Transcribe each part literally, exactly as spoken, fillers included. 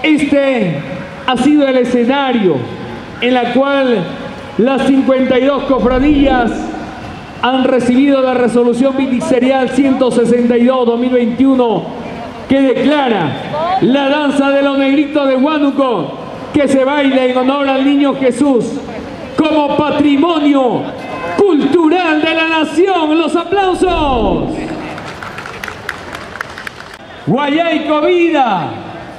Este ha sido el escenario en la cual las cincuenta y dos cofradías han recibido la resolución ministerial ciento sesenta y dos dos mil veintiuno que declara la danza de los negritos de Huánuco que se baila en honor al niño Jesús como patrimonio cultural de la nación. ¡Los aplausos! Guayaico Vida.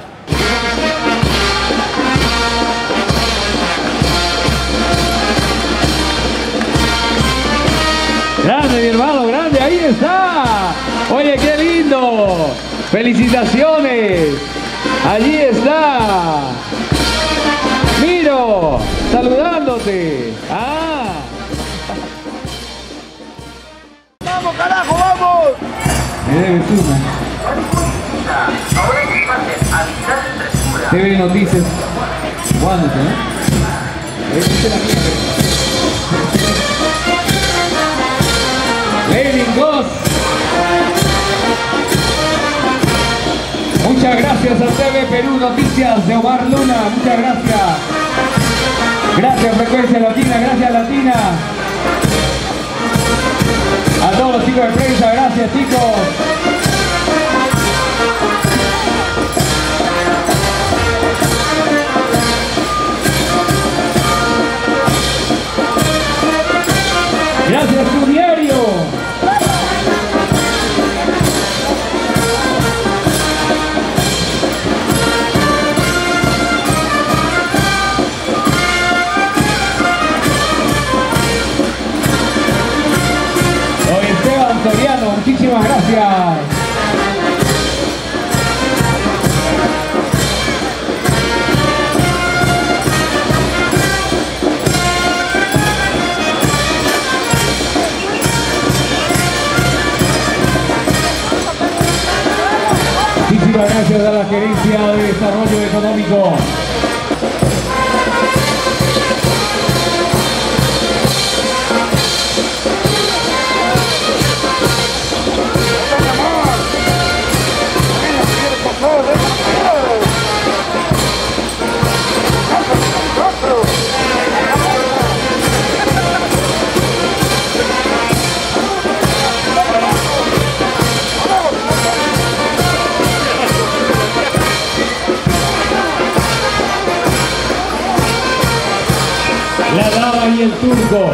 Grande, mi hermano, grande, ahí está. Oye, qué lindo. Felicitaciones. Allí está. Miro, saludándote. Ah. ¡Vamos, carajo, vamos! Me debes una. T V Noticias. Guándate, ¿no? Esta es la mía. Lenin Goss. Muchas gracias a T V Perú Noticias de Omar Luna. Muchas gracias. Gracias Frecuencia Latina, gracias Latina. A todos los chicos de prensa, gracias chicos. Gracias tu diario. Don Esteban Soriano, muchísimas gracias. Muchísimas gracias a la Gerencia de Desarrollo Económico. La Dama y el Turco.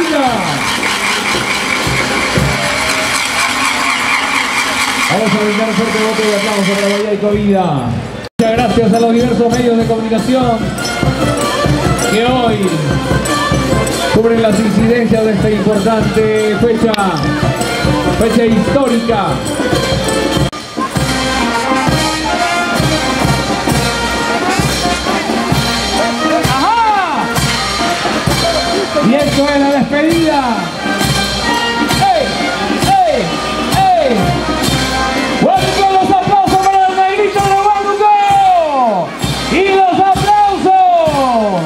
Covida. Vamos a brindar fuerte voto de aplauso para Guayay Covida. Muchas gracias a los diversos medios de comunicación que hoy cubren las incidencias de esta importante fecha, fecha histórica. ¡Ajá! Y esto es la despedida. ¡Ey! ¡Ey! ¡Ey! ¡Huánuco, los aplausos para el negrito de Huánuco! ¡Y los aplausos!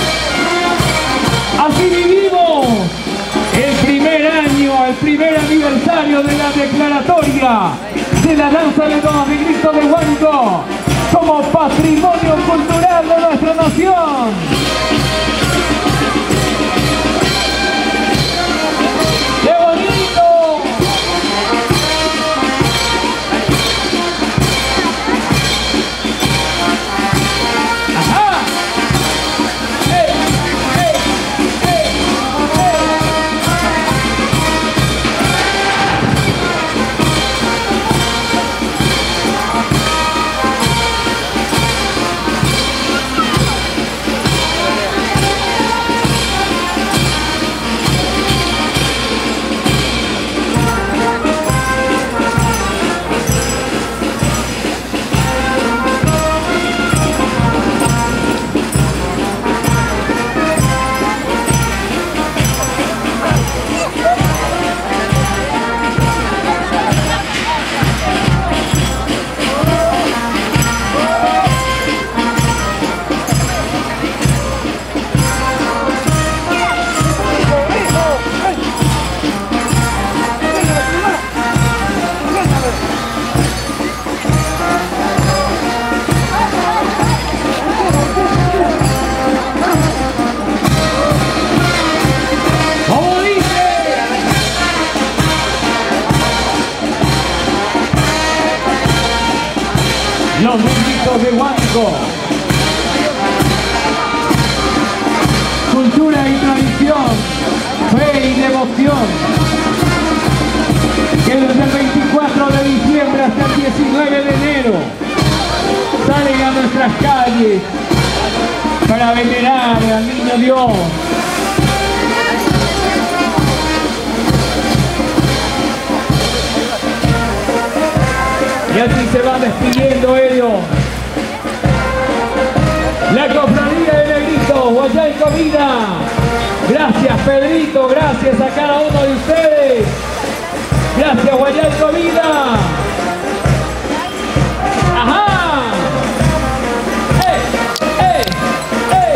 Así vivimos el primer año, el primer aniversario de la declaratoria de la danza de los negritos de Huánuco como patrimonio cultural de nuestra nación. ¡Qué bonito! ¡Ajá! ¡Ey! ¡Ey! ¡Ey! Los negritos de Huánuco. Cultura y tradición, fe y devoción, que desde el veinticuatro de diciembre hasta el diecinueve de enero salen a nuestras calles para venerar al Niño Dios. Y así se va despidiendo ellos. La cofradía de Negritos, Guayay Covida. Gracias Pedrito, gracias a cada uno de ustedes. Gracias Guayay Covida. ¡Ajá! ¡Ey! ¡Ey! ¡Ey!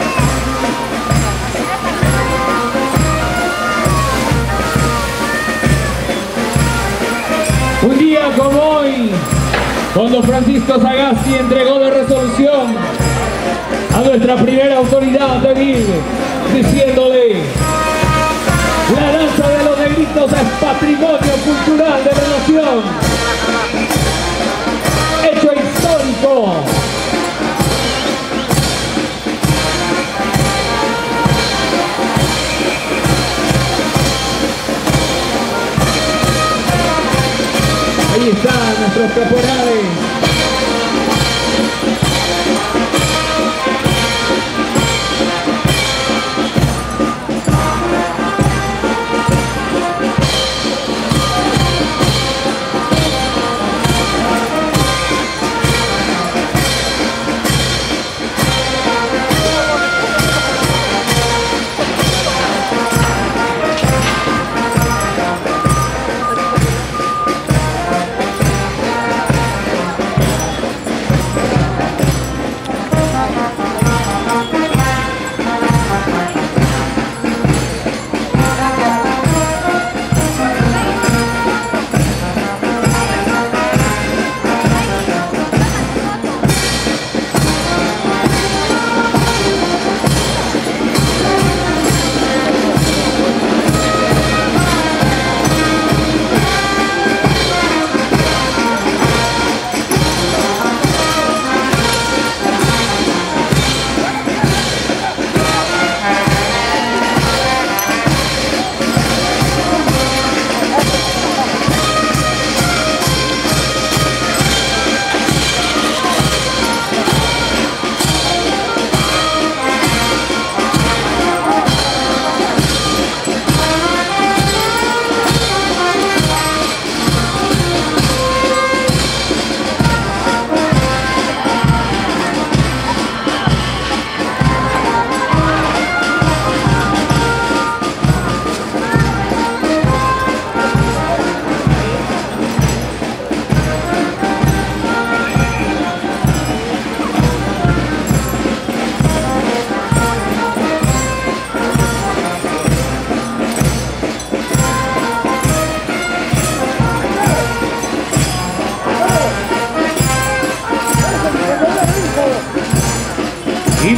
Un día como hoy, cuando Francisco Sagasti entregó la resolución a nuestra primera autoridad de V I L, diciéndole: la danza de los negritos es patrimonio cultural de la nación. Hecho histórico. Ahí están nuestros caporales.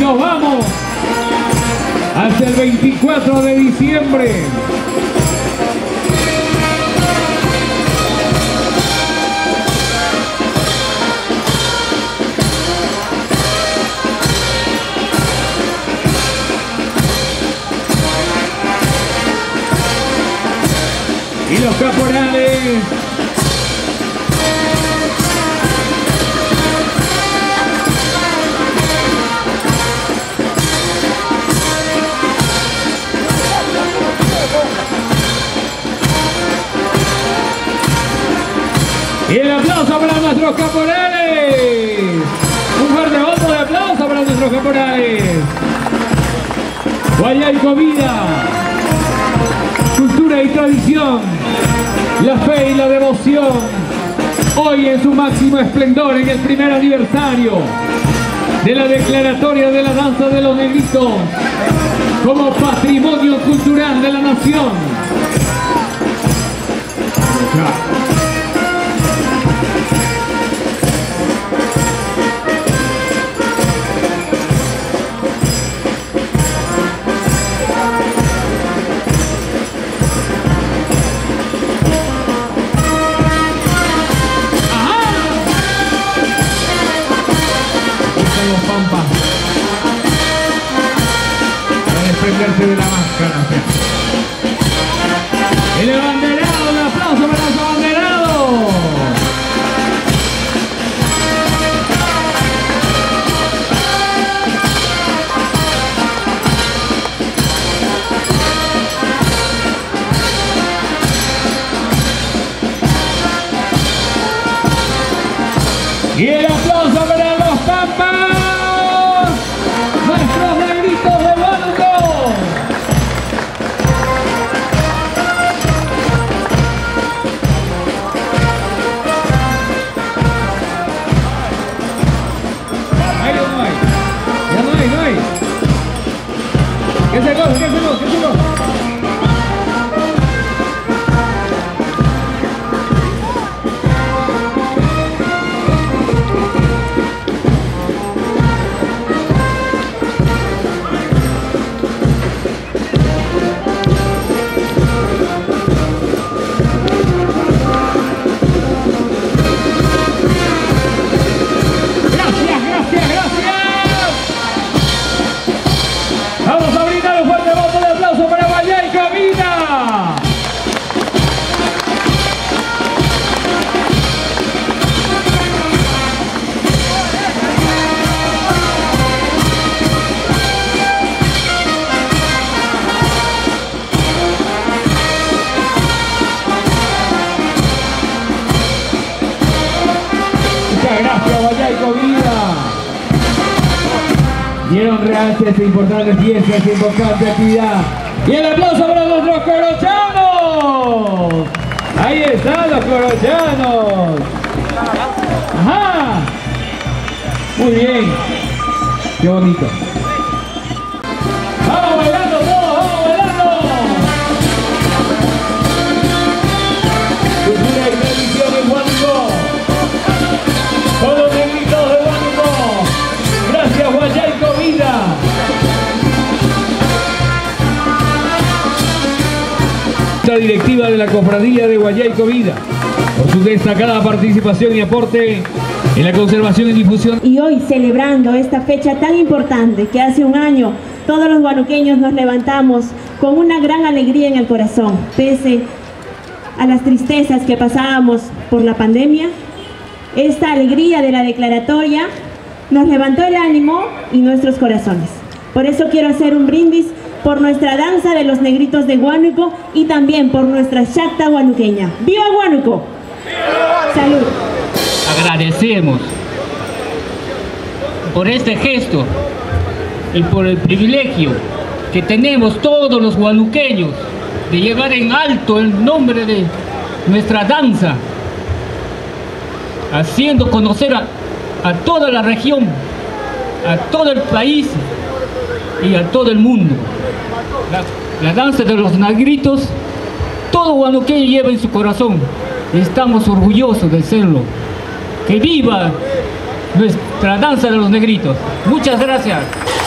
nos vamos hasta el veinticuatro de diciembre. Y los caporales y el aplauso para nuestros caporales. Un fuerte voto de aplauso para nuestros caporales. Guayaico Vida, cultura y tradición, la fe y la devoción, hoy en su máximo esplendor en el primer aniversario de la declaratoria de la danza de los negritos como patrimonio cultural de la nación. Para desprenderse de la máscara. El abanderado, un aplauso para su abanderado. Y el aplauso para los Pampas. ¿Qué se goza? ¿Qué se goza? ¿Qué se goza? Gracias, gracias, gracias. Vamos a brindar un fuerte voto de aplauso para Guayaico Vida. Muchas gracias, Guayaico Vida. Dieron realce a esta importante fiesta, a esta importante actividad. Y el aplauso para nuestros corochanos. Ahí están los corochanos. Ajá. Muy bien. Qué bonito. Vamos bailando todos, vamos bailando. Cultura y tradición en Huánuco. Todos los negritos de Huánuco. Gracias, Guayaico Vida. La directiva de la Cofradía de Guayaico Vida, por su destacada participación y aporte en la conservación y difusión. Y hoy celebrando esta fecha tan importante que hace un año todos los huanuqueños nos levantamos con una gran alegría en el corazón, pese a las tristezas que pasábamos por la pandemia. Esta alegría de la declaratoria nos levantó el ánimo y nuestros corazones. Por eso quiero hacer un brindis por nuestra danza de los negritos de Huánuco y también por nuestra chacta huanuqueña. ¡Viva Huánuco! ¡Salud! Agradecemos por este gesto y por el privilegio que tenemos todos los huanuqueños de llevar en alto el nombre de nuestra danza, haciendo conocer a, a toda la región, a todo el país y a todo el mundo. La, la danza de los negritos, todo huanuqueño lleva en su corazón. Estamos orgullosos de serlo. ¡Que viva nuestra danza de los negritos! Muchas gracias.